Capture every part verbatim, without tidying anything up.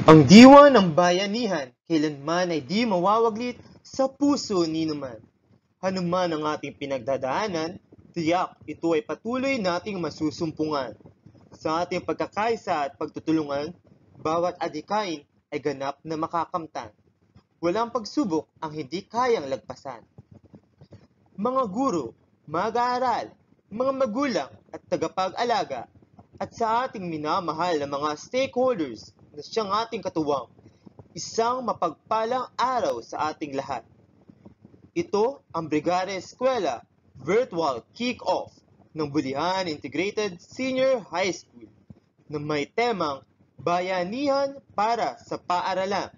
Ang diwa ng bayanihan kailanman ay di mawawaglit sa puso ni numan. Hanuman ang ating pinagdadaanan, tiyak ito ay patuloy nating masusumpungan. Sa ating pagkakaisa at pagtutulungan, bawat adhikain ay ganap na makakamtan. Walang pagsubok ang hindi kayang lagpasan. Mga guro, mag-aaral, mga magulang at tagapag-alaga, at sa ating minamahal na mga stakeholders na siyang ating katuwang, isang mapagpalang araw sa ating lahat. Ito ang Brigada Eskwela Virtual Kick-Off ng Bulihan Integrated Senior High School na may temang Bayanihan para sa Paaralan.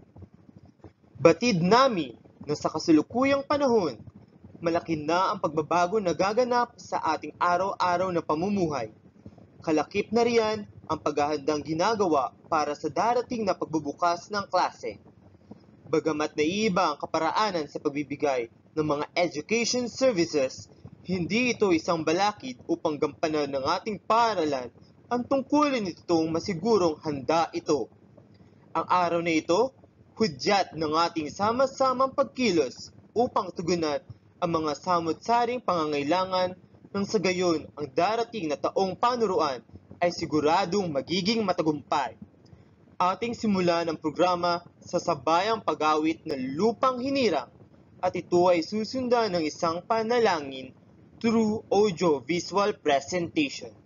Batid namin na sa kasalukuyang panahon, malaki na ang pagbabago na gaganap sa ating araw-araw na pamumuhay. Kalakip na riyan ang paghahandang ginagawa para sa darating na pagbubukas ng klase. Bagamat naiiba ang kaparaanan sa pagbibigay ng mga education services, hindi ito isang balakid upang gampanan ng ating paaralan ang tungkulin nitong masigurong handa ito. Ang araw na ito, hudyat ng ating sama-samang pagkilos upang tugunan ang mga samot-saring pangangailangan nang sa gayon ang darating na taong panuruan ay siguradong magiging matagumpay. Ating simulan ang programa sa sabayang pag-awit ng Lupang Hinirang at ito ay susundan ng isang panalangin through audio-visual presentation.